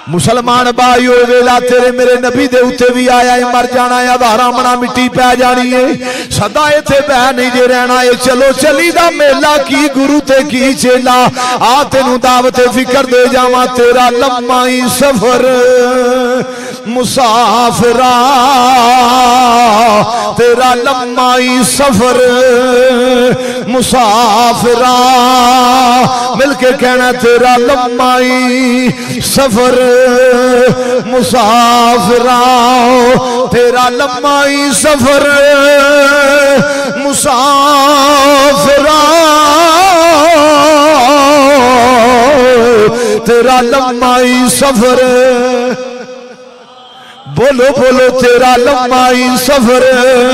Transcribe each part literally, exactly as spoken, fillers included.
مسلمان بھائی ہوئے ویلا تیرے میرے نبی دے اتے بھی آیا ہے مر جانا ہے دھارا منا مٹی پہ جانی ہے صدا ایتھے بہ نہیں دے رہنا ہے چلو چلی دا میلہ کی گرو تے کی چیلا آتے نو دعوت فکر دے جاما تیرا لمائی سفر مسافرہ تیرا لمائی سفر مسافرہ مل کے کہنا تیرا لمائی سفر مسافرہ تیرا لمائی سفر مسافرہ تیرا لمائی سفر بولو بولو تیرا لمائی سفر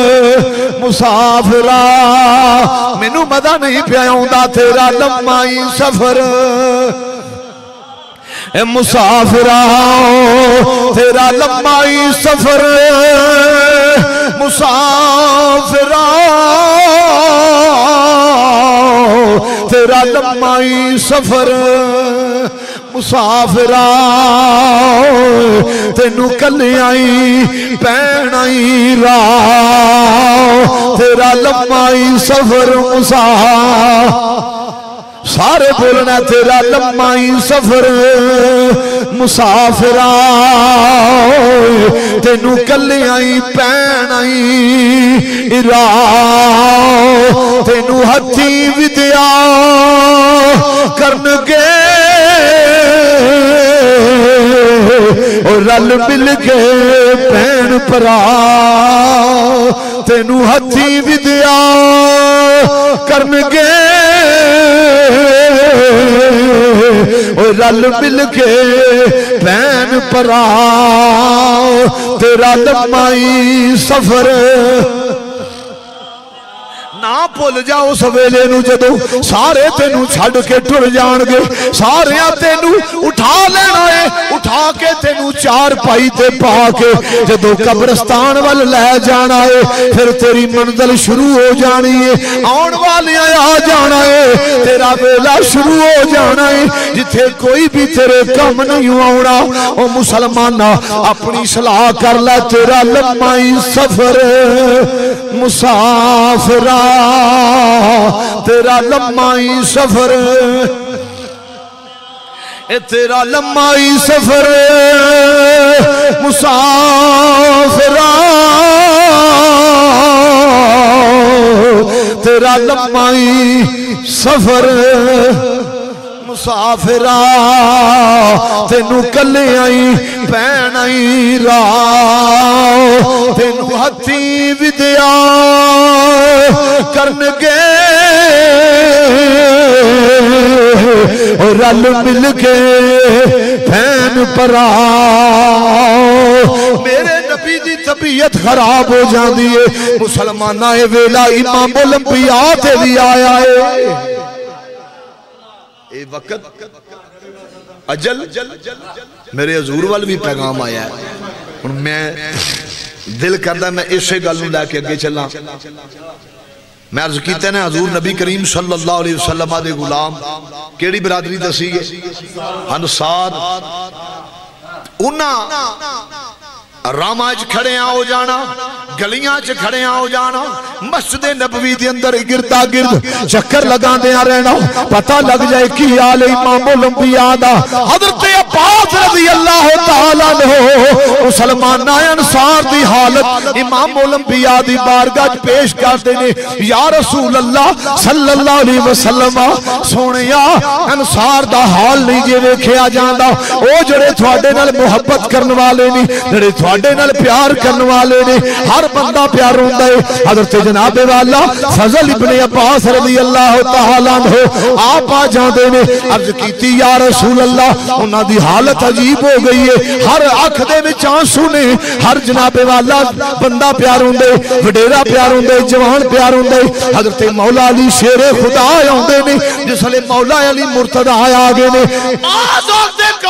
مسافرہ مینوں مزہ نہیں پیا ہوندا تیرا لمائی سفر اے مسافرہ تیرا لمائی سفر مسافرہ تیرا لمائی سفر مسافرہ تینو کلیائی پینائی راہ تیرا لمائی سفر مسافرہ سارے بولنا تیرا لمائی سفر مسافرہ تینو کلیائی پینائی راہ تینو ہتھی ودیا کرنگے اور رل مل کے پین پرا تینو ہتھی ودیا کرنگے اور رل مل کے پین پرا تیرا لمائی سفر نہ بھول جاؤ سویلے نو جدو سارے تینو چھڑ کے ٹر جان گے سارے تینو اٹھا لینا ہے اٹھا کے تینو چار پائی تے پا کے جدو قبرستان وال لے جانا ہے پھر تیری منزل شروع ہو جانی ہے آن والی آ جانا ہے تیرا ویلا شروع ہو جانا ہے جتھے کوئی بھی تیرے کم نہیں آنا او مسلمانہ اپنی صلاح کر لے تیرا لمائی سفر مسافرہ تیرا لمائی سفر اے تیرا لمائی سفر مسافرہ تیرا لمائی سفر مسافرہ تینو کلیائی پینائی راہ تینو ہتھی ودیا کرنگے اور رل مل کے پین پرا میرے نبی دی طبیعت خراب ہو جاندی ہے مسلمانہ ویلا امام الانبیاء تے بھی آیا ہے اے وقت اجل میرے حضور وال بھی پیغام آیا ہے میں دل کردہ میں اسے گلوں لے کے اگے چلا میں عرض کیتے ہیں حضور نبی کریم صلی اللہ علیہ وسلم دے غلام کیڑی برادری دسی ہے انصار انہاں رامہ چ کھڑے آؤ جانا گلیاں چ کھڑے آؤ جانا مسجد نبوی دے اندر گردا گرد چکر لگا دیا رہنا پتہ لگ جائے کی آل امام الانبیاء دا حضرت عباس رضی اللہ تعالیٰ عنہ مسلمان انصار دی حالت امام الانبیاء دی بارگاہ پیش کرتے نے یا رسول اللہ صلی اللہ علیہ وسلم سونیا انصار دا حال نہیں جے ویکھیا جاندا او جڑے تھوڑے نال محبت کرن والے نہیں جڑے تھوڑے نال پیار کرن والے نے ہر بندہ پیار ہوندا ہے حضرت جناب والا فضل ابن عباس رضی اللہ تعالیٰ عنہ آپ آ جاندے نے عرض کیتی یا رسول اللہ انہاں دی حالت عجیب ہو گئی ہے ہر اکھ دے وچ آنسو نے ہر جناب والا بندہ پیار ہوندے وڈیرا پیار ہوندے جوان پیار ہوندے حضرت مولا علی شیر خدا آندے نے جس لے مولا علی مرتضی آ گئے نے آزاد دے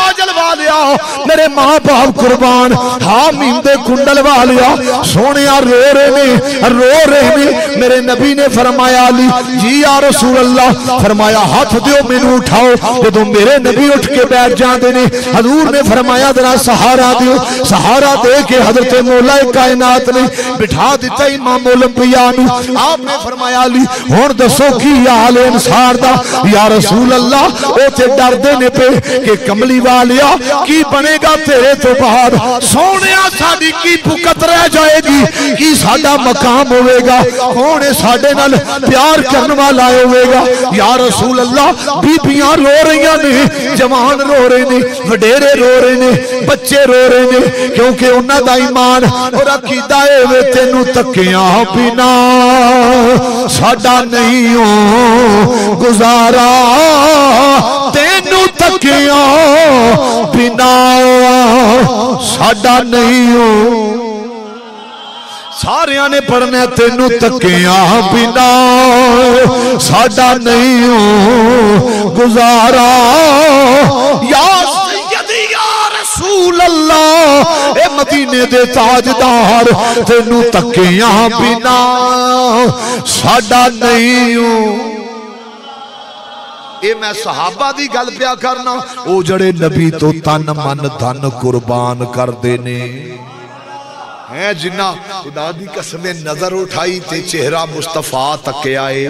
काजल वालिया मेरे मां बाप कुर्बान हामीम दे कुंडल वालिया सोने रो रहे ने रो रहे ने मेरे नबी ने फरमाया अली जी या रसूल अल्लाह फरमाया हाथ दियो मैनू उठाओ जदों मेरे नबी उठ के बैठ जाते ने हजूर ने फरमाया जरा सहारा दियो सहारा दे के हजरत मौला कायनात ने बिठा दिता इमाम ओलंपिया नू आपने फरमाया अली हुण दसो की हाल है इंसान दा या रसूल अल्लाह ओ ते डरदे ने पे कि कमली वालिया की बनेगा तेरे तो बाद सोनिया साडी की भुकत रह जाएगी की साडा मकाम होवेगा कौन है साडे नाल प्यार करने वाला होवेगा या रसूल अल्लाह बीबियां रो रही ने जवान रो रहे ने वडेरे रो रहे ने बच्चे रो रहे ने क्योंकि उन्हां दा ईमान और अकीदा है वे तेनू तकिया बिना साडा नहीं हो गुजारा तेनू तकिया बिना साडा नहीं हो सारिया ने पढ़ना तेनू तकिया बिना साडा नहीं हो गुजारा या सैयदी या रसूल अल्लाह ए मदीने दे ताजदार तेनू तकिया बिना साडा नहीं हो। ए मैं सहाबा दी गल पिया करना ओ जड़े नबी तो तन मन धन कुर्बान करदे ने है जिन्ना खुदा दी कसम नजर उठाई ते चेहरा मुस्तफा तके आए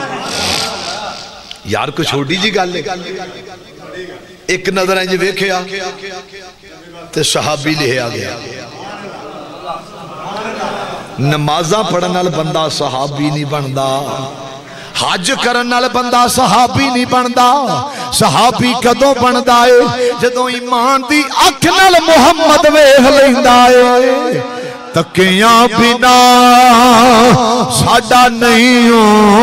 यार कोई छोटी जी गल एक नजर इंज वेखिया ते सहाबी लिया गया नमाजा पढ़न नाल बंदा सहाबी नहीं बनदा हज करन नाल बंदा सहाबी नहीं बनदा सहाबी कदों बनदा है जदों ईमान दी अख नाल मुहम्मद वेख लैंदा है तकिया बिना साडा नहीं हो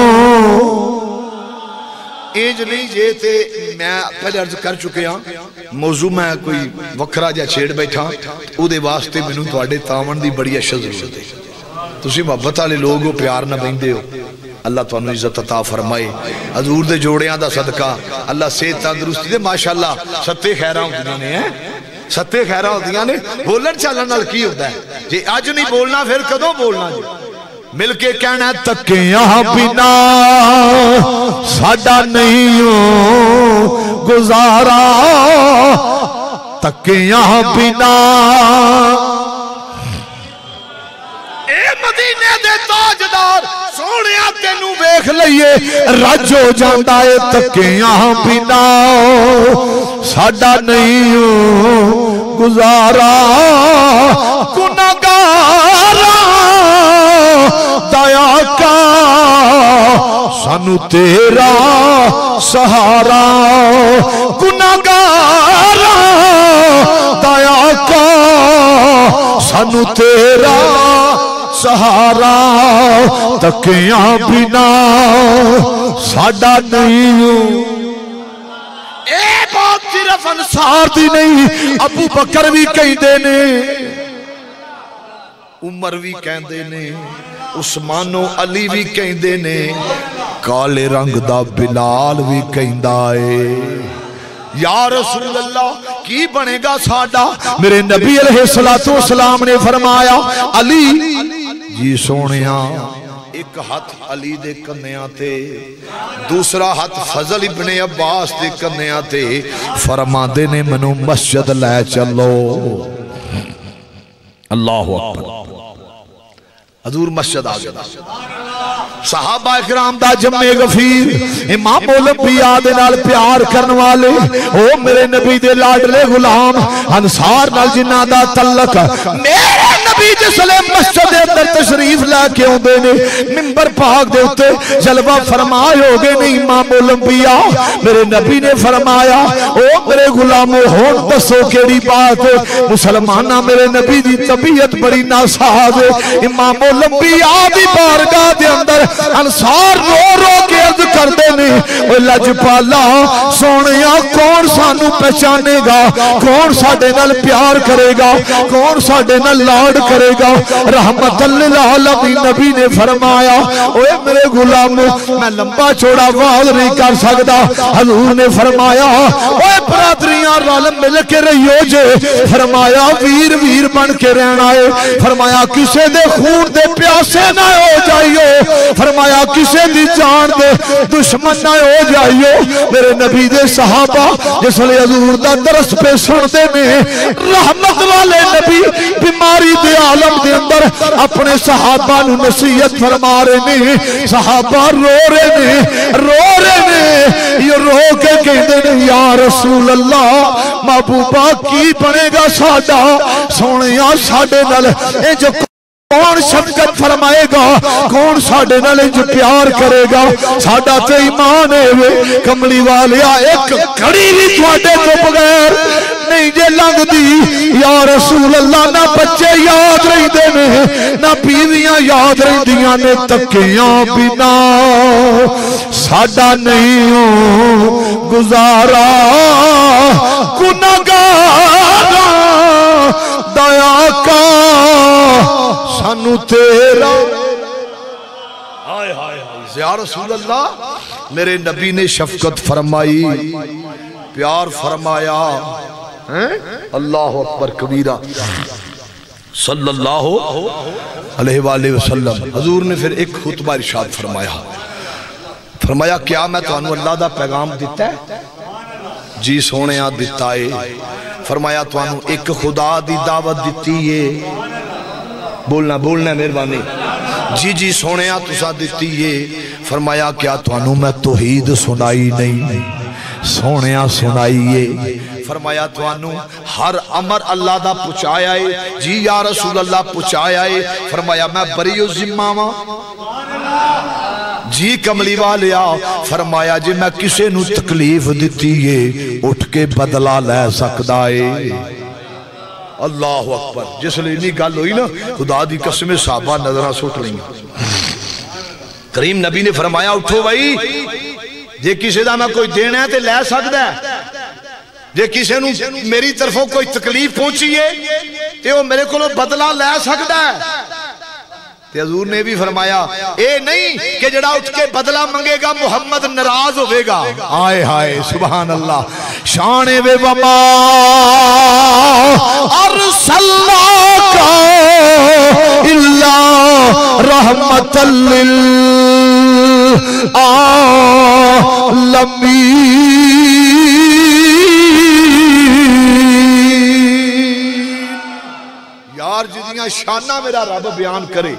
इंज नहीं जे ते मैं पहले अर्ज कर चुके हाँ मौजू मैं कोई वखरा जा छेड़ बैठा उहदे वास्ते मैनूं तुहाडे तावन दी बड़ी अशद जरूरत है तुसीं मुहब्बत वाले लोग हो प्यार नाल बहिंदे हो अल्लाह तुहानूं इज्जत अता फरमाए हजूर दे जोड़ियां दा सदका अल्लाह सेहत तंदुरुस्ती दे माशाअल्लाह सत्ते खैरां होंदियां ने हैं सत्ते खैरां होंदियां ने बोलन चालन नाल की हुंदा है जे अज नहीं बोलना फिर कदों बोलना जी मिलके कहना तकिया बिना साडा नहीं हो गुजारा तकिया बिना ए मदीने दे ताजदार सोनिया तेनू वेख लईए रज हो जांदा है तकिया बिना साडा नहीं हो गुजारा गुनाहगारा दया का सानू तेरा सहारा गुनाहगारा दया का सानू तेरा सहारा तकिया बिना साडा नहीं हो। ए बात सिर्फ अंसार दी नहीं अबू बकर भी कहते ने उमर भी कहते ने उस्मानो अली भी कहते ने काले रंग दा बिलाल भी कहता है या रसूल अल्लाह की बनेगा साडा मेरे नबी अलैहिस्सलातु वस्सलाम ने फरमाया अली जी सोनिया एक हाथ अली दे कन्निया ते दूसरा हाथ फजल इब्ने अब्बास दे कन्निया ते फरमाते ने मैनू मस्जिद लै चलो अल्लाहु अकबर हजूर मस्जिद आ गया सहाबा इकराम दा जम्मे गफीर इमाम ओलंपिया दे नाल प्यार करने वाले ओ मेरे नबी दे लाडले गुलाम अंसार नाल जिन्हां दा तल्लक मेरे नबी जिसले मस्जिद दे अंदर तशरीफ लेके आउंदे ने मिंबर पाक दे उत्ते जलवा फरमाए हो गए ने इमाम ओलंपिया मेरे नबी ने फरमाया ओ मेरे गुलामो हुण दसो केड़ी बात मुसलमाना मेरे नबी दी तबीयत बड़ी नासाज है इमाम ओलंपिया दी बारगाह दे अंदर अंसार रो रो के अर्ज करते ने ओ लजपाला सोनिया कौन सानू पहचानेगा कौन साडे नाल प्यार करेगा कौन साडे नाल लाड کرے گا رحمت للعالمین نبی نے فرمایا اوے میرے غلامو میں لمبا چوڑا واز نہیں کر سکتا حضور نے فرمایا اوے برادریاں رل مل کے رہیو جے فرمایا ویر ویر بن کے رہنا ہے فرمایا کسے دے خون دے پیاسے نہ ہو جائیو فرمایا کسے دی جان دے دشمن نہ ہو جائیو میرے نبی دے صحابہ جس لئے حضور دا درس پہ سنتے میں رحمت والے نبی بیماری دے عالم دے اندر اپنے صحابہ نو نصیحت فرما رہے نے صحابہ رو رہے نے رو رہے نے یہ رو کے کہتے ہیں یا رسول اللہ محبوبہ کی بنے گا ساڈا سونیا ساڈے نال اے جو کون شفقت فرمائے گا کون ساڈے نال جو پیار کرے گا ساڈا تے ایمان ہے کملی والیا ایک گھڑی بھی تواڈے تو بغیر نہیں جے لنگ دی یا رسول اللہ نہ بچے یاد رہندے نے نہ بیویاں یاد رہندیاں نے تکیاں بنا ساڈا نہیں ہو گزارا گناہگار دیا کا سانو تیرا ہائے ہائے یا رسول اللہ میرے نبی نے شفقت فرمائی پیار فرمایا اللہ اکبر کبیرہ صلی اللہ علیہ وآلہ وسلم حضور نے پھر ایک خطبہ ارشاد فرمایا فرمایا کیا میں تو انو اللہ دا پیغام دیتا ہے جی سونے آت دیتا ہے فرمایا تو انو ایک خدا دی دعوت دیتی ہے بولنا بولنا مہربانی جی جی سونے آت تسا دیتی ہے فرمایا کیا تو انو میں توحید سنائی نہیں سونے آت سنائیے فرمایا تو انو ہر امر اللہ دا پچھایا ہے جی یا رسول اللہ پچھایا ہے فرمایا میں بریو ذمہ ماں جی کملی والیا فرمایا جی میں کسے نو تکلیف دیتی ہے اٹھ کے بدلہ لے سکتا ہے اللہ اکبر جس لئے نہیں گل ہوئی نا خدا دی قسم صحابہ نظرہ سوٹ لیں کریم نبی نے فرمایا اٹھو بھائی جے کسے دا میں کوئی دینا ہے تے لے سکتا ہے جے کسے نو میری طرفوں کوئی تکلیف پہنچی ہے تے وہ میرے کو بدلہ لے سکتا ہے تے حضور نے بھی فرمایا اے نہیں کہ جڑا اٹھ کے بدلہ منگے گا محمد ناراض ہوئے گا آئے ہائے سبحان اللہ شان وے وما ارسلناک الا رحمت للعالمین یار جدیاں شانہ میرا رب بیان کرے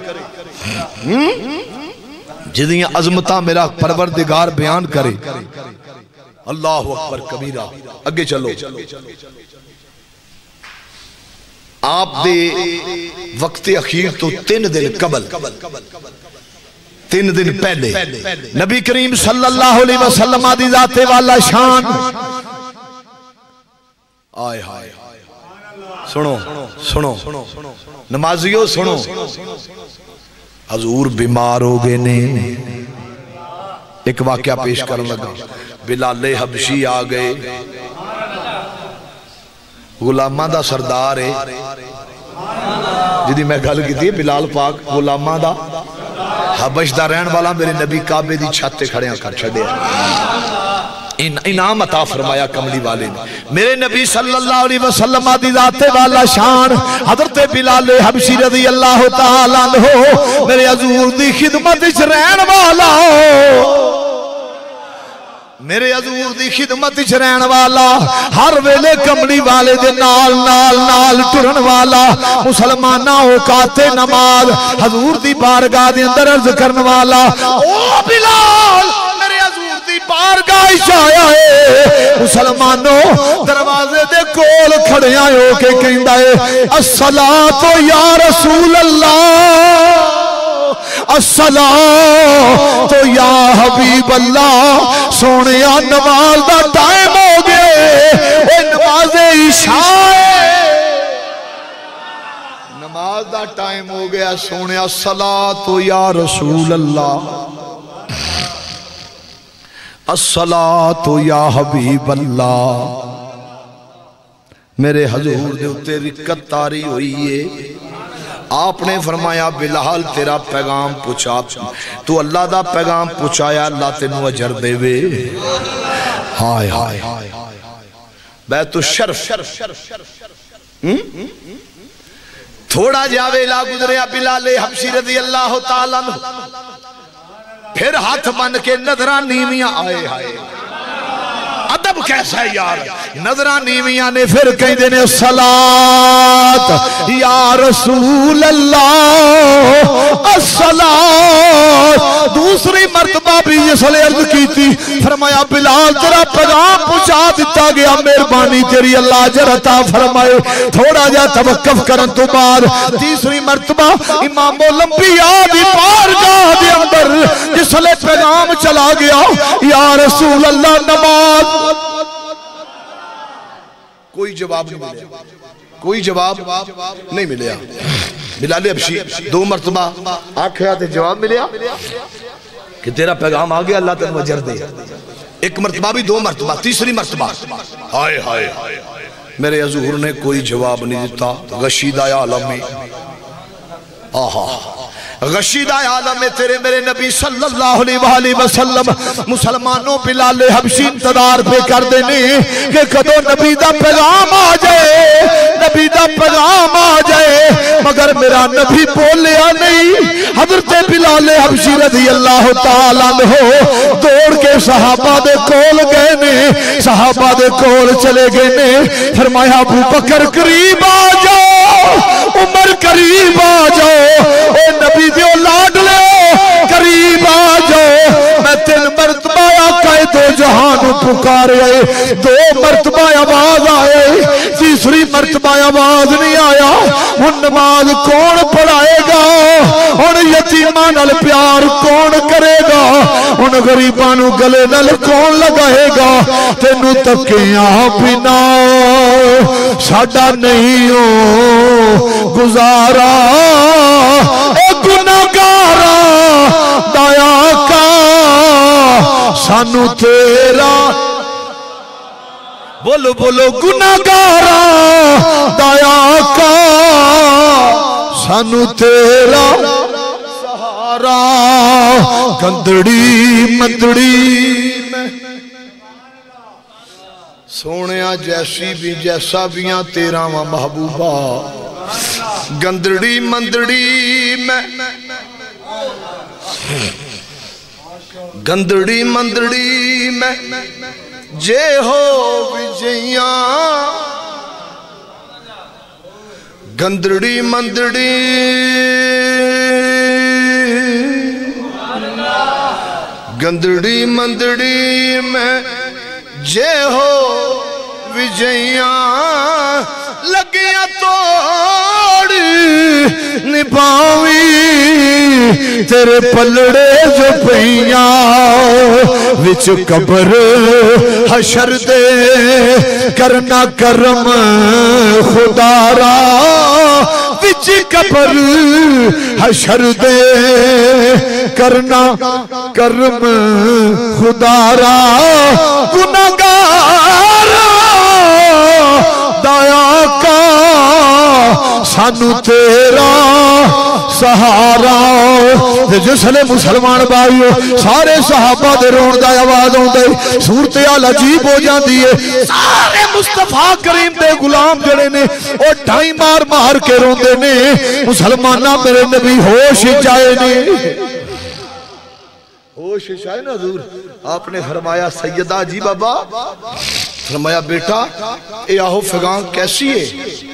جدیاں عظمتہ میرا پروردگار بیان کرے اللہ اکبر کبیرہ اگے چلو آپ دے وقت اخیر تو تین دن قبل تین دن پہلے نبی کریم صلی اللہ علیہ وسلم آدھی ذات والا شان آئے آئے سنو سنو نمازیو سنو حضور بیمار ہو گئے نے ایک واقعہ پیش کرنے لگا بلال حبشی آ گئے غلامہ دا سردار ہے جدی میں گل کی تھی بلال پاک غلامہ دا حبش دا رہن والا میرے نبی کعبے دی چھتے کھڑے ہیں کر چھڑے انعام عطا فرمایا کملی والے نے میرے نبی صلی اللہ علیہ وسلم دی ذات والا شان حضرت بلال حبشی رضی اللہ تعالیٰ عنہ میرے حضور دی خدمت اچھ رہن والا میرے حضور دی خدمت اچھ رہن والا ہر ویلے کملی والے دے نال نال نال ٹرن والا مسلمانہ اوقات نماز حضور دی بارگاہ دے اندر عرض کرن والا او بلال میرے حضور دی بارگاہ آیا ہے مسلمانوں دروازے دے کول کھڑے آئے ہو کے کہندہ ہے الصلاة یا رسول اللہ الصلاة یا حبیب اللہ سونیا نماز دا ٹائم ہو گئے اے نماز عشاء نماز دا ٹائم ہو گیا سونیا الصلاة یا رسول اللہ الصلاة یا حبیب اللہ میرے حضور دے اتے رکت تاری ہوئی ہے آپ نے فرمایا بلال تیرا پیغام پوچھا، تو اللہ دا پیغام پوچھایا، اللہ تینوں اجر دے وے۔ ہائے ہائے بیت الشرف تھوڑا جاوے لا گزریا بلال حبشی رضی اللہ تعالیٰ پھر ہاتھ بن کے نظران نیویاں آئے آئے ادب کیسا ہے یار، نظران نیویاں نے پھر کہیں دینے صلاة یا رسول اللہ الصلاة، دوسری مرتبہ بھی یہ صلی عرض کی تھی، فرمایا بلال تیرا پیغام پہنچا دیتا گیا، مہربانی تیری اللہ اجر عطا فرمائے۔ تھوڑا جا توقف کرن تو بعد تیسری مرتبہ امام الانبیاء دی بارگاہ دے اندر جس لئے پیغام چلا گیا، یا رسول اللہ نماز، کوئی جواب نہیں ملیا، کوئی جواب نہیں ملیا۔ بلال حبشی دو مرتبہ آنکھیں تے جواب ملیا کہ تیرا پیغام آگیا، اللہ تینوں اجر دے۔ ایک مرتبہ بھی، دو مرتبہ، تیسری مرتبہ ہائے ہائے میرے حضور نے کوئی جواب نہیں دیتا۔ غشیدہ عالمی آہا غشیدہ عالم میں تیرے میرے نبی صلی اللہ علیہ وآلہ وسلم مسلمانوں بلال حبشی انتظار پہ کر دینے کہ کدو نبی دا پیغام آ جائے، نبی دا پیغام آ جائے، مگر میرا نبی بولیا نہیں۔ حضرت بلال حبشی رضی اللہ تعالیٰ عنہ دوڑ کے صحابہ دے کول گئے نے، صحابہ دے کول چلے گئے نے، فرمایا ابو بکر قریب آ جاؤ، عمر قریب آ جاؤ، اے نبی دیو لاڈ لے قریب آ جاؤ، میں تین مرتبہ آقا دو جہان پکارے آئے، دو مرتبہ آواز آئے، تیسری مرتبہ آواز نہیں آیا۔ ان نماز کون پڑھائے گا، ان یتیمان نال پیار کون کرے گا، ان غریبانو گلے نال کون لگائے گا، تینو تکیاں بنا ساڈا نہیں ہو گزارا، اے گناہگارا دایا کا سانو تیرا، بولو بولو گناہگارا دایا کا سانو تیرا سہارا، گندڑی مندڑی میں سونیا جیسی بھی جیسا بیاں تیرا ماں محبوبہ، گندڑی مندڑی میں گندڑی مندڑی میں جے ہو وجیاں، گندڑی مندڑی گندڑی مندڑی میں جے ہو وجیاں، لگیاں توڑ نبھاوی تیرے پلڑے جو پہیاں، وچ قبر حشر دے کرنا کرم خدا را، وچ قبر حشر دے کرنا کرم خدا را، گناہگار دایا کا سانو تیرا سہارا۔ جس لئے مسلمان بھائیو سارے صحابہ دے رون دا آواز ہوں دے، صورتحال عجیب ہو جاندی ہے، سارے مصطفیٰ کریم دے غلام جڑے نے اور ڈھائی مار مار کے رون دے نے، مسلمانہ میرے نبی ہوش جائے نے، ہوش جائے نا حضور۔ آپ نے فرمایا سیدہ جی بابا، فرمایا بیٹا اے آہو فغان کیسی ہے،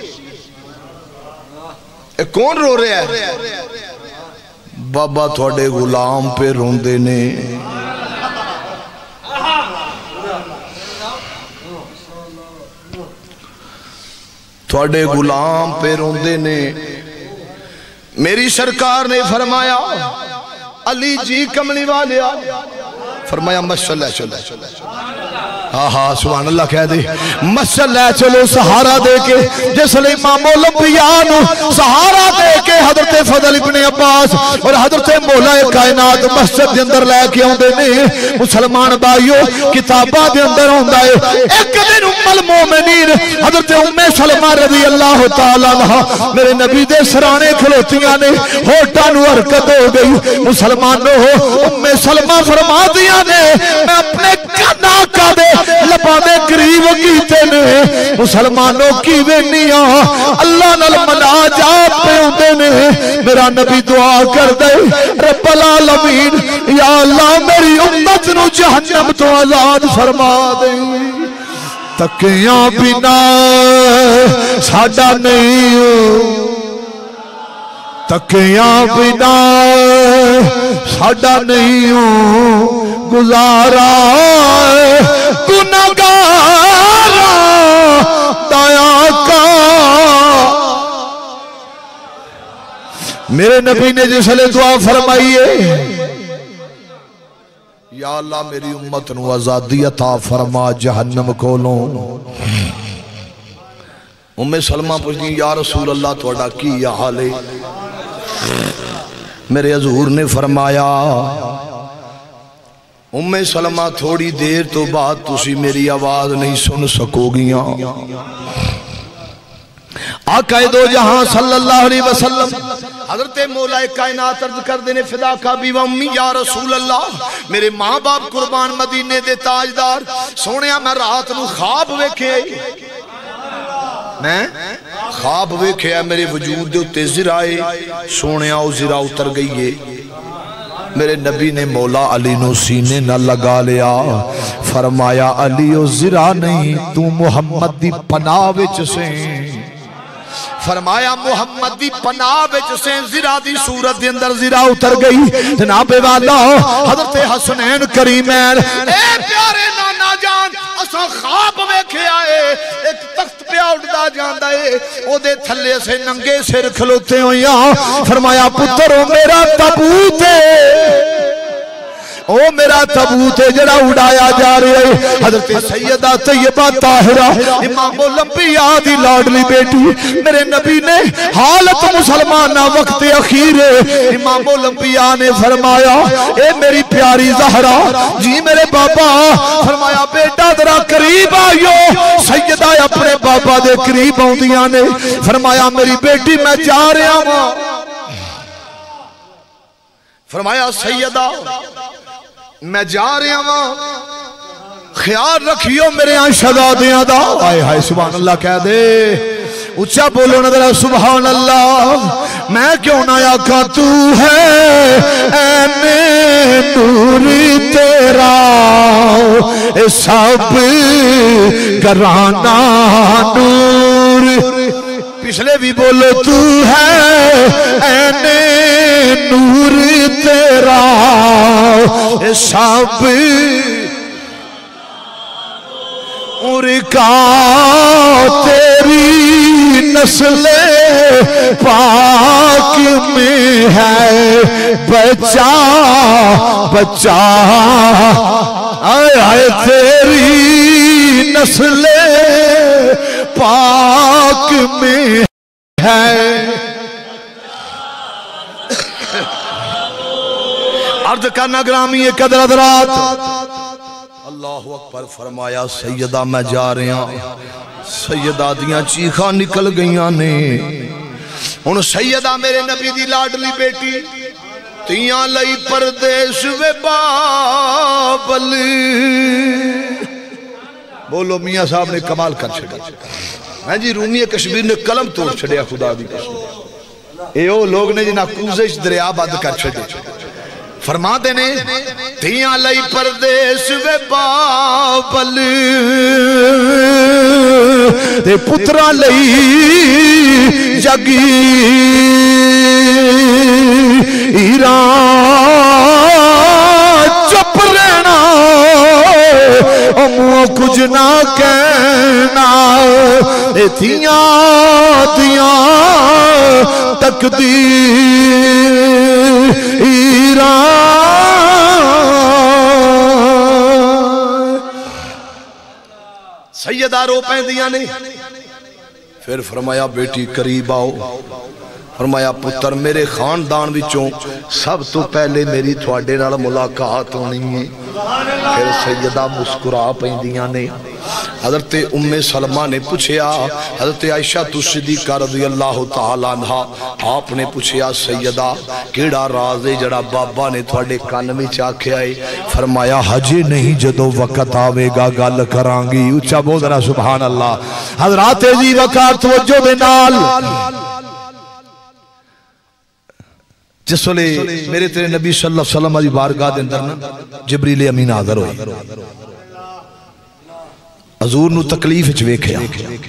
اے کون رو رہا ہے؟ بابا تھوڑے غلام پہ روندے نے، تھوڑے غلام پہ روندے نے۔ میری سرکار نے فرمایا علی جی کملی والیا، فرمایا مسئلہ چلے آہا سبحان اللہ کہہ دے مسجد لے چلو سہارا دے کے جس لئے امام الانبیاء نو سہارا دے کے حضرت فضل ابن عباس اور حضرت مولا کائنات مسجد دے اندر لے کے آندے نے مسلمان بھائیو کتاباں دے اندر ہوندا ہے ایک دن ام المومنین حضرت ام سلمہ رضی اللہ تعالی عنہا میرے نبی دے سرانے کھلوتیاں نے ہوٹاں نو حرکت ہو گئی مسلمانوں ام سلمہ فرما دیا نے میں اپنے کنا کا دے لبانے قریب کیتے نے مسلمانوں کی وینیاں اللہ نال مناجات پہ ہوندے نے میرا نبی دعا کر دے رب العالمین یا اللہ میری امت نو جہنم تو آزاد فرما دے تکیاں بنا ساڈا نہیں تکیاں بنا ساڈا نہیں گزارا گناہگار دیا کا میرے نبی نے جس لئے دعا فرمائی ہے یا اللہ میری امت نو آزادی عطا فرما جہنم کھولوں ام سلمہ پوچھتی یا رسول اللہ توڑا کی یا حال ہے میرے حضور نے فرمایا ام سلمہ تھوڑی دیر تو بعد تسی میری آواز نہیں سن سکو گیاں آقا دو جہاں صلی اللہ علیہ وسلم حضرت مولا کائنات عرض کر دینے فدا کا بھی و امی یا رسول اللہ میرے ماں باپ قربان مدینے دے تاجدار سونیا میں رات نو خواب ویکھے میں خواب ویکھے میرے وجود دے اتے زرائے سونیا او زرا اتر گئی ہے میرے نبی نے مولا علی نو سینے نہ لگا لیا فرمایا علی او زرا نہیں تو محمد دی پناہ وچ سے فرمایا محمد دی پناہ وچ سے زرا دی صورت دے اندر زرا اتر گئی جناب والا حضرت حسنین کریمین اے پیارے نانا جان اسا خواب ویکھے آئے ایک تخت پہ اٹھدا جاندا ہے او دے تھلے سے ننگے سر کھلوتے ہویاں فرمایا پتر میرا تابوت ہے او میرا تابوت ہے جڑا اڑایا جا رہا ہے حضرت سیدہ طیبہ طاہرہ امام الانبیاء دی لاڈلی بیٹی میرے نبی نے حالت مسلمانہ وقت اخیر امام الانبیاء نے فرمایا اے میری پیاری زہرا جی میرے بابا فرمایا بیٹا ذرا قریب آئیو سیدہ اپنے بابا دے قریب آؤندیاں نے فرمایا میری بیٹی میں جا رہا ہوں فرمایا سیدہ میں جا رہا ہوں خیال رکھیو میرے آن شہزادیاں دا آئے ہائے سبحان اللہ کہہ دے اچھا بولو نا ذرا سبحان اللہ میں کیوں نہ آقا تو ہے اے نوری تیرا اے سب گرانہ نور پچھلے بھی بولو تو ہے اے نور تیرا اے سب اور کا تیری نسل پاک میں ہے بچہ بچہ آئے آئے تیری نسل پاک میں ہے عرض کرنا گرامی قدر حضرات اللہ اکبر فرمایا سیدہ میں جا رہا ہوں سیدہ دیاں چیخاں نکل گئیاں نے ان سیدہ میرے نبی دی لاڈلی بیٹی تیاں لئی پردیش وے بابل بولو میاں صاحب نے کمال کر چھڑا میں جی رومی کشمیر نے قلم توڑ چھڑیا خدا دی قسم اے او لوگ نے جنہاں کوزش دریا بند کر چھڑے فرما دینے تیاں لئی پردیش وے بابل تے پترہ لئی جگی ایران چپ رہنا امو کچھ نہ کہنا تیاں تیاں تقدیر ایران سیدہ رو پیندیاں نے. پھر فرمایا بیٹی قریب آؤ. فرمایا پتر میرے خاندان وچوں سب تو پہلے میری تھوڑے نال ملاقات ہونی ہے. پھر سیدہ مسکرا پیندیاں نے. حضرت ام سلمہ نے پوچھیا حضرت عائشہ صدیقہ رضی اللہ تعالیٰ عنہ آپ نے پوچھیا سیدہ کیڑا راز ہے جڑا بابا نے تھوڑے کان میں چاکھیا ہے؟ فرمایا حجی نہیں جدو وقت آوے گا گل کرانگی. اچھا بول ذرا سبحان اللہ. حضرات جی وقت توجہ دے نال جس ویلے میرے تیرے نبی صلی اللہ علیہ وسلم دی بارگاہ دے اندر نا جبریل امین حاضر ہوئے. حضور نو تکلیف وچ ویکھیا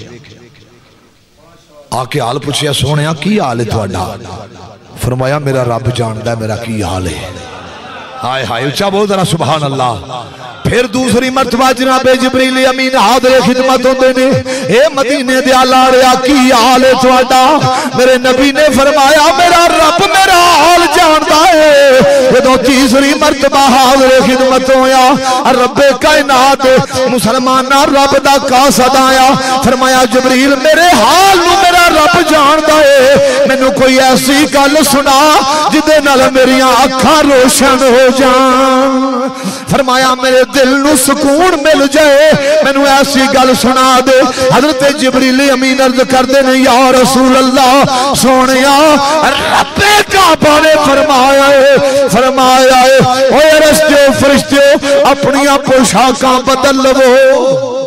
آ کے حال پوچھیا سونیا کی حال ہے تہاڈا؟ فرمایا میرا رب جاندا ہے میرا کی حال ہے. ہائے ہائے اچھا بول ذرا سبحان اللہ. پھر دوسری مرتبہ جناب جبریل امین حاضر خدمت ہوندے نے. اے مدینے دے لاڑیا کی حال ہے تہاڈا؟ میرے نبی نے فرمایا میرا رب میرا حال جاندا ہے. جدوں تیسری مرتبہ حاضر خدمت ہویا رب کائنات مسلماناں رب دا قاصد آیا. فرمایا جبریل میرے حال نو میرا رب جاندا ہے. مینوں کوئی ایسی گل سنا جدے نال میریاں اکھاں روشن ہو جان. فرمایا میرے دل نو سکون مل جائے مینوں ایسی گل سنا دے. حضرت جبریل امین عرض کردے نے یا رسول اللہ سونیا رب کعبہ نے فرمایا ہے فرمایا ہے اوے رشتیو فرشتیو اپنیاں پوشاکاں بدل لو.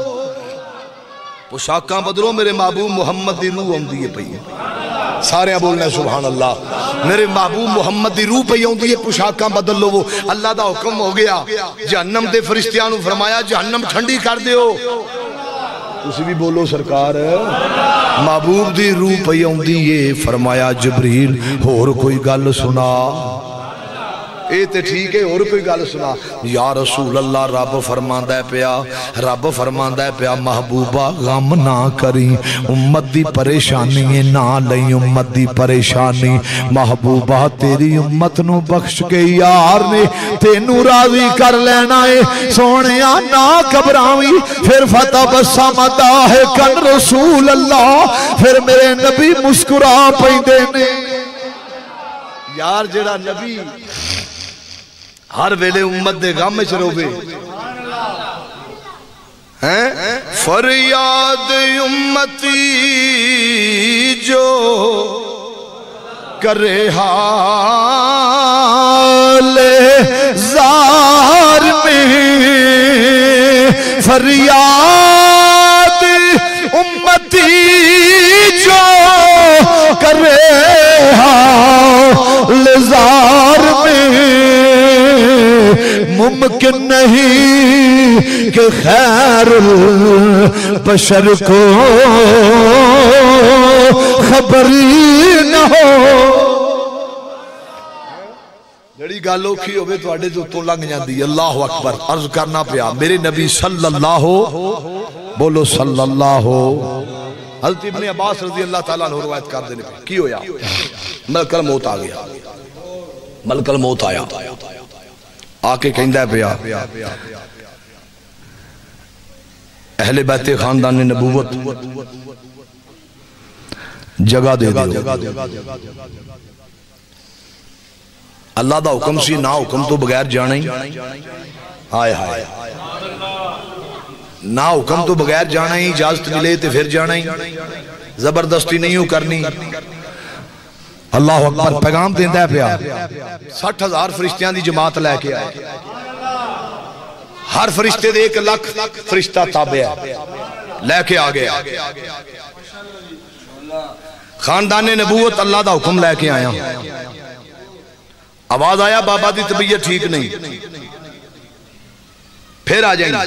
پوشاکاں بدلو میرے محبوب محمد دی روح ہوندی ہے پئی. سارے بولنا سبحان اللہ. میرے محبوب محمد دی روح پئی ہوندی ہے پوشاکاں بدل لو. اللہ دا حکم ہو گیا جہنم دے فرشتیاں نو فرمایا جہنم ٹھنڈی کر دیو. تسی بھی بولو سرکار محبوب دی روح پئی ہوندی ہے. فرمایا جبریل اور کوئی گل سنا. اے تے ٹھیک ہے اور کوئی گل سنا. یا رسول اللہ رب فرماندا ہے پیا رب فرماندا ہے پیا محبوبہ غم نہ کری امت دی پریشانی ہے نہ لئی امت دی پریشانی. محبوبہ تیری امت نو بخش کے یار نے تینوں راضی کر لینا ہے. سونیا نہ گھبراویں. پھر فتح بسم ضاحکن رسول اللہ. پھر میرے نبی مسکرا پیندے نے. یار جڑا نبی ہر ویلے امت دے غم وچ روے ہیں فریاد امتی جو کرے حال زار میں. فریاد امتی جو کرے حال زار میں. ممکن نہیں کہ خیر البشر کو خبری نہ ہو. جڑی گل اوکھی ہوے تواڈے تو تو لنگ جاندی. اللہ اکبر. عرض کرنا پیا میرے نبی صلی اللہ بولو صلی اللہ. حضرت ابن عباس رضی اللہ تعالیٰ عنہ روایت کر دینے پہ کی ہویا ملک الموت آ گیا. ملک الموت آیا آکے کہندہ ہے پیا اہل بیت خاندان نبوت جگہ دے دیو. اللہ دا حکم سی نہ حکم تو بغیر جانا ہی. ہائے ہائے نہ حکم تو بغیر جانا ہی. اجازت ملے تے پھر جانا ہی. زبردستی نہیں ہو کرنی. اللہ اکبر. پیغام دیندہ ہے پیا سٹھ ہزار فرشتیاں دی جماعت لے کے آئے. ہر فرشتے دے ایک لکھ فرشتہ تابع ہے لے کے آگے. خاندان نبوت اللہ دا حکم لے کے آیا. آواز آیا بابا دی طبیعت ٹھیک نہیں پھر آ جائیں.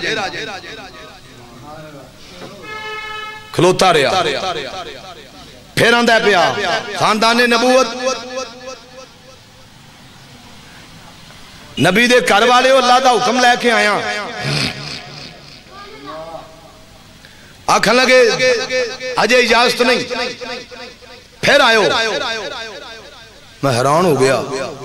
کھلوتا رہا پھر آندہ پیا خاندان نبوت نبی دے گھر والے اللہ دا حکم لے کے آیا. آکھن لگے اجے اجازت نہیں پھر آئے میں حیران ہو گیا.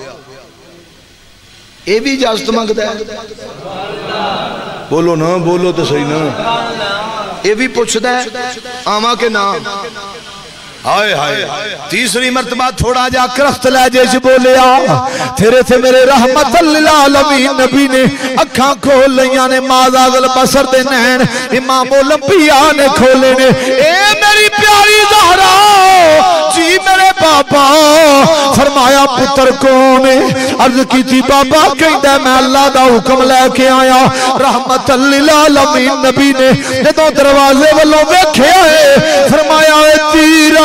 اے بھی اجازت مانگتا ہے. بولو نا بولو تو صحیح نا. یہ بھی پوچھتا ہے آما کے نام ہائے ہائے تیسری مرتبہ تھوڑا جا کرخت لہجے سے بولیا تیرے تھے میرے رحمت للعالمین نبی نے اکھاں کھول لیاں نے ماذا غل بسر دے نین امام اولمپیاء نے کھولے نے اے میری پیاری زہرا جی میرے بابا فرمایا پتر کون ہے عرض کی تھی بابا کہندہ میں اللہ دا حکم لے کے آیا رحمت للعالمین نبی نے جدوں دروازے والوں دیکھے آئے فرمایا اے تیرا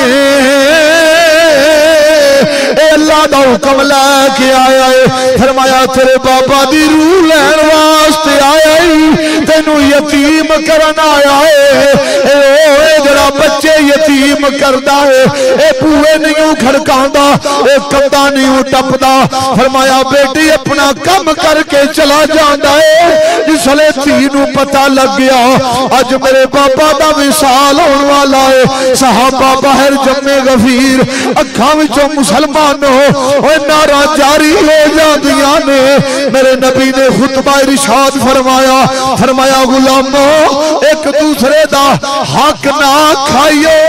اے اللہ دا حکم لے کے آیا ہے فرمایا تیرے بابا دی روح لین واسطے آیا ہے تینوں یتیم کرن آیا ہے اے اوے جڑا بچے یتیم کردا ہے اے بوئے نہیں کھڑکاندا اے کمدا نہیں ٹپدا فرمایا بیٹی اپنا کم کر کے چلا جاندا ہے جس لے تینوں پتہ لگ گیا اج میرے بابا دا وصال ہون والا ہے صحابہ باہر جمع غفیر اکھاں وچوں مسلمان ہو اوے نعرہ جاری ہو جاندیاں نے میرے نبی نے خطبہ ارشاد فرمایا فرمایا غلامو ایک دوسرے دا حق نہ کھائیو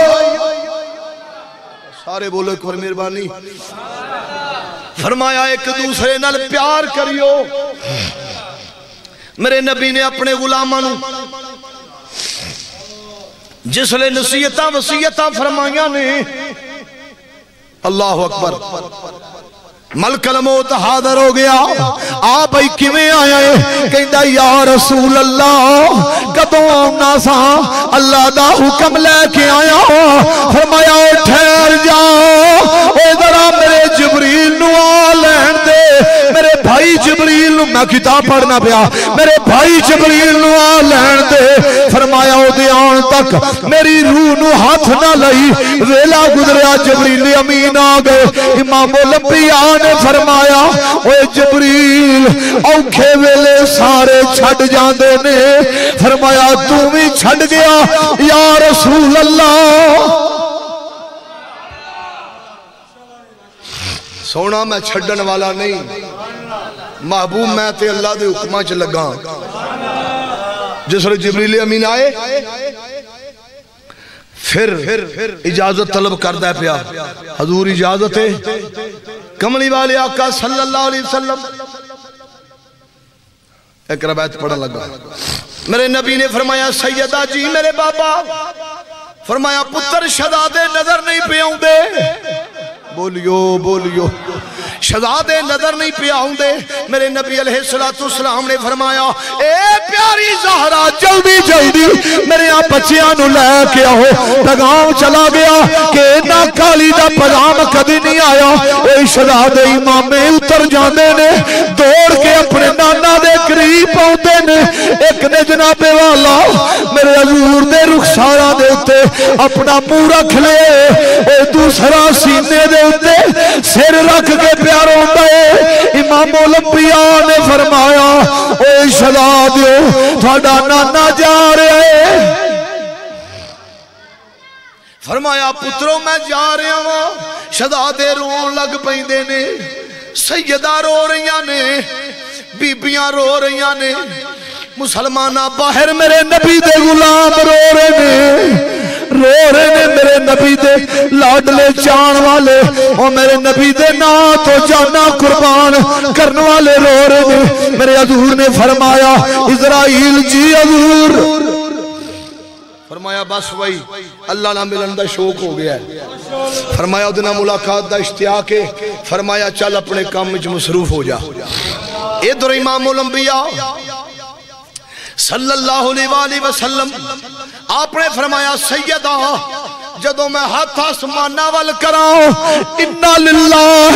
سارے بولو ایک بار مہربانی فرمایا ایک دوسرے نال پیار کریو میرے نبی نے اپنے غلاماں نو جس لئے نصیحتاں وصیتاں فرمائیاں نے اللہ اکبر ملک الموت حاضر ہو گیا آپ بھائی کیویں آیا ہے کہندا یا رسول اللہ کدوں آنا سا اللہ دا حکم لے کے آیا فرمایا ٹھہر جا اے ذرا میرے جبریل نو آ لین دے میرے بھائی جبریل نو میں کتاب پڑھنا پیا میرے بھائی جبریل نو آ لین دے فرمایا او دے آن تک میری روح نو ہاتھ نہ لئی ویلا گزریا جبریل امین آ گئے امام اولمپیاء نے فرمایا اوے جبریل اوکھے ویلے سارے چھڑ جاندے نے فرمایا تو بھی چھڑ گیا یا رسول اللہ سونا میں چھڑن والا نہیں محبوب میں تے اللہ دے حکمہ چ لگا جس وقت جبریل امین آئے پھر اجازت طلب کردہ پیا حضور اجازت ہے کملی والے آقا صلی اللہ علیہ وسلم ایک روایت پڑھا لگا میرے نبی نے فرمایا سیدہ جی میرے بابا فرمایا پتر شہزادے نظر نہیں پہ آؤں دے بولیو بولیو شہزادے نظر نہیں پہ آؤں دے میرے نبی علیہ السلام نے فرمایا اے پیاری زہرا جلدی جلدی میرے یہاں بچیاں نو لے کے آؤ پیغام چلا گیا کہ نہ کالی دا پیغام کدی نہیں آیا اے شہزادے امامے اتر جاندے نے دوڑ کے اپنے نانا دے قریب آؤندے نے ایک نے جناب والا میرے حضور دے رخسارا دے اتے اپنا منہ رکھ لے اے دوسرا سینے دے اتے سر رکھ کے پیاروں دے امام اولمپیاء نے فرمایا اے شہزادے تھوڑا نانا جا رہے فرمایا پتروں میں جا رہا ہوں شہزادے رون لگ پیندے نے سیدہ رو رہیاں نے بیبیاں رو رہیاں نے مسلمانہ باہر میرے نبی دے غلام رو رہے نے رو رہے نے میرے نبی دے لاڈلے چان والے اور میرے نبی دے نا تو جانا قربان کرنے والے رو رہے نے میرے حضور نے فرمایا اسرائیل جی حضور فرمایا بس وہی اللہ نہ ملن دا شوق ہو گیا ہے فرمایا ادنا ملاقات دا اشتیاق ہے فرمایا چل اپنے کام میں مصروف ہو جا ادھر امام الانبیاء صلی اللہ علیہ وسلم آپ نے فرمایا سیدہ جدو میں ہاتھ آسمانہ وال کراؤں اِنَّا لِلَّهِ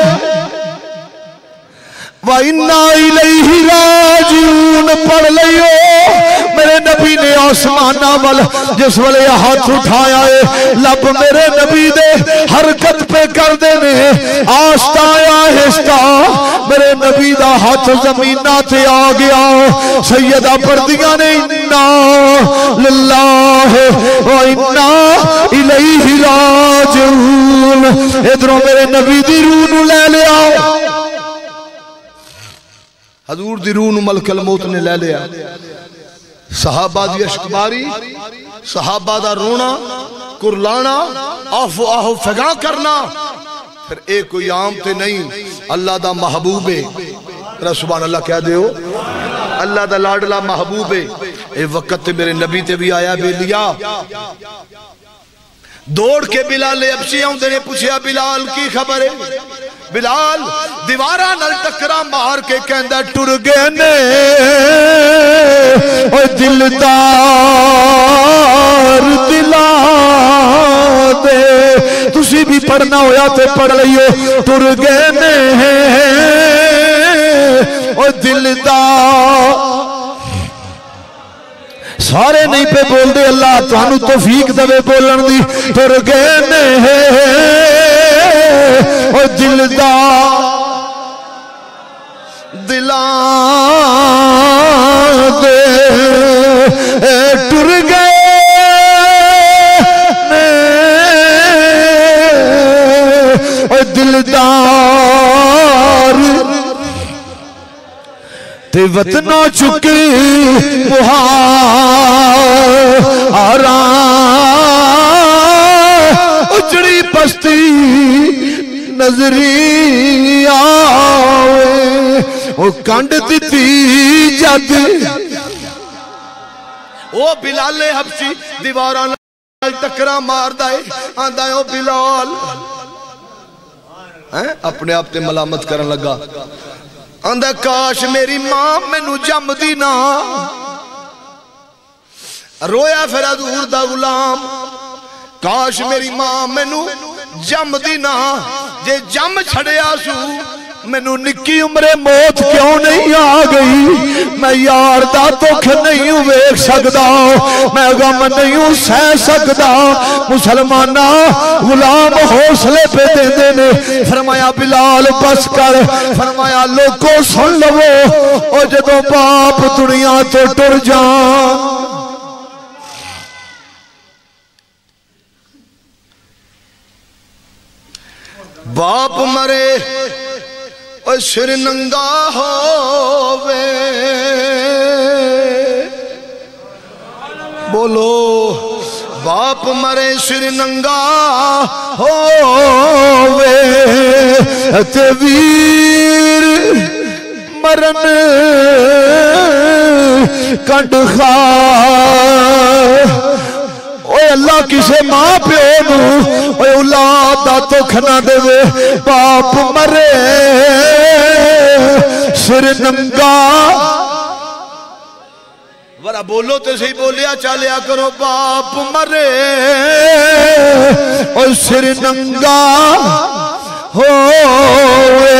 وَإِنَّا إِلَيْهِ رَاجِعُونَ پڑھ لئیو میرے نبی نے آسمانہ وال جس والے ہاتھ اٹھایا ہے لب میرے نبی دے حرکت پہ کر دینے آستا یا ہستا میرے نبی دا ہاتھ زمینہ تے آ گیا سیدہ پردیاں نے اِنَّا لِلَّهِ وَإِنَّا إِلَيْهِ رَاجِعُونَ ادھروں میرے نبی دی روح نو لے لیا حضور دی روح نو ملک الموت نے لے لیا صحابہ دی اشکباری، صحابہ دا رونا کرلانا، آہو آہو فگاں کرنا، پھر ایک کوئی عام تے نہیں، اللہ دا محبوب ہے. سبحان اللہ کہہ دے ہو، اللہ دا لاڈلا محبوب ہے. اے وقت تے میرے نبی تے بھی آیا بے لیا، دوڑ کے بلال ابسی آؤں نے پوچھیا بلال کی خبر ہے؟ بلال دیوارہ نل ٹکرا مار کے کہندہ ٹر گئے نے اوہ دلدار دلا دے. تسی بھی پڑھنا ہویا تے پڑھ لئیے. ٹر گئے نے اوہ دلدار. سارے نہیں پہ بول دے اللہ تانو توفیق دے بولن دی. ٹر گئے نے او دلدار دلان دے ٹر گئے نے او دلدار تے وطنہ چکی مہاران اجڑی پستی نظری آوے او کانڈ دیتی جد. او بلال حبشی دیواران ٹکرا مار دائے آندہ او بلال اپنے آپ تے ملامت کرن لگا. آندہ کاش میری ماں میں نو جم دینا. رویا پھر حضور دا غلام کاش میری ماں میں نو جم دینا. جے جم چھڑیا سو میں نو نکی عمرے موت کیوں نہیں آ گئی. میں یار دا تک نہیں ویک سکدا، میں غم نہیں سہ سکدا. مسلمانہ غلام حوصلے پہ دے دینے. فرمایا بلال بس کر، فرمایا لوگوں سن لو او جدو باپ دنیا تو ٹر جان. باپ مرے اور سر ننگا ہووے، بولو باپ مرے سر ننگا ہووے تے ویر مرن کنڈ خواہ. اوے اللہ کسے ماں پیو نو اوے اولاد دا تو کھنا دے وے. باپ مرے سر ننگا، ورہ بولو تے صحیح بولیا چالیا کرو. باپ مرے اور سر ننگا ہوئے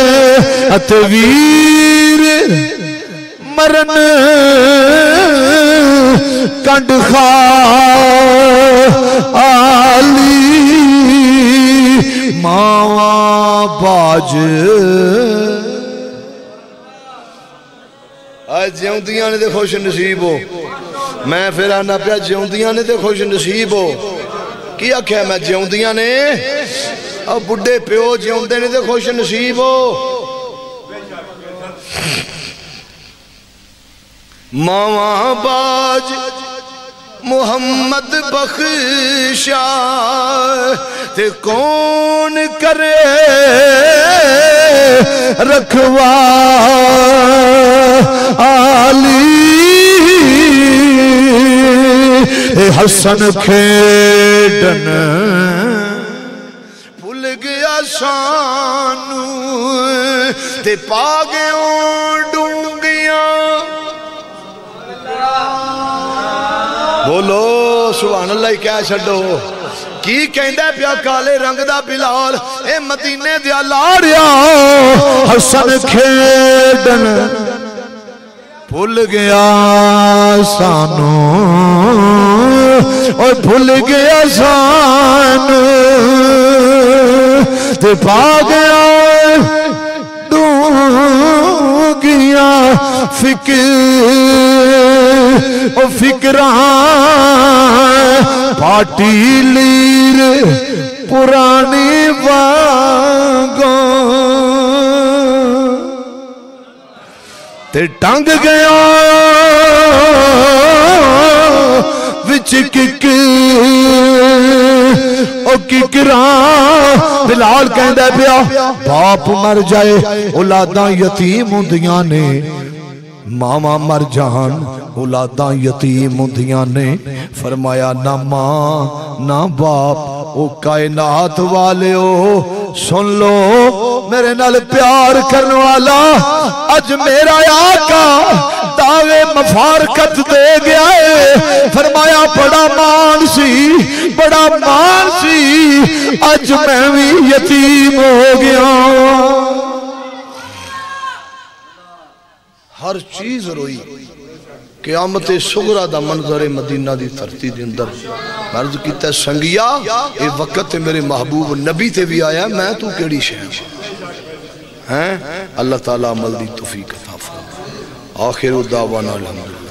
اتویر مرن کنڈ خواہ آلی ماواں باج. آج جیوندیاں نے دے خوش نصیب ہو. میں پھر آنا پیا جیوندیاں نے دے خوش نصیب ہو. کیا کیا میں جیوندیاں نے اب بڑھے پیو جیوندے نے دے خوش نصیب ہو. ماواں باج محمد بخشا تے کون کرے رکھوا آلی. حسن کھیڈن بھول گیا سانو تے پا گئے ڈونگیاں. بولو سبحان اللہ کیا چھڑو. کی کہندہ پیا کالے رنگ دا بلال اے مدینے دیا لاریا. حسن کھیڈن بھول گیا سانو اور بھول گیا سانو تے پا گیا ڈونگیاں. فکر او فکران پاٹی لیر پرانی وانگوں تے ٹنگ گیا وچ کک او ککراں بلال کہندا پیا باپ مر جائے اولاداں یتیم ہوندیاں نے ماما مر جان اولاداں یتیم ہوندیاں نے فرمایا نہ ماں نہ باپ او کائنات والے ہو سن لو میرے نال پیار کرنے والا اج میرا آقا دعوے مفارقت دے گیا ہے فرمایا بڑا مان سی بڑا مان سی اج میں بھی یتیم ہو گیا ہر چیز روئی قیامت صغرا دا منظر مدینہ دی دھرتی دے اندر عرض کیتا ہے سنگیا اے وقت میرے محبوب نبی تے بھی آیا میں تو کیڑی شے ہیں اللہ تعالیٰ عمل دی توفیق عطا فرمائے آخر دعوانا الحمدللہ